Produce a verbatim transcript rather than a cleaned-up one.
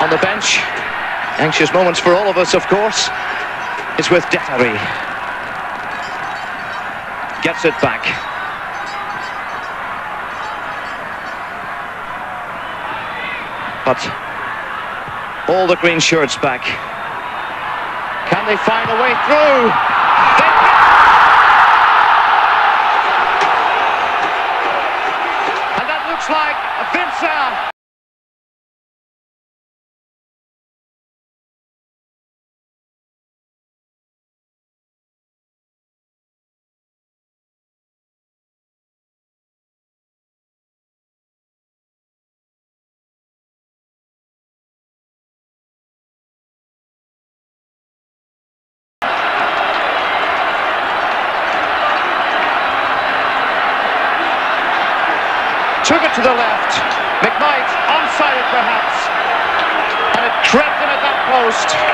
on the bench. Anxious moments for all of us, of course. It's with Detari. Gets it back. But all the green shirts back. Can they find a way through? They and that looks like Vince. Took it to the left. McKnight onside it perhaps. And it crept in at that post.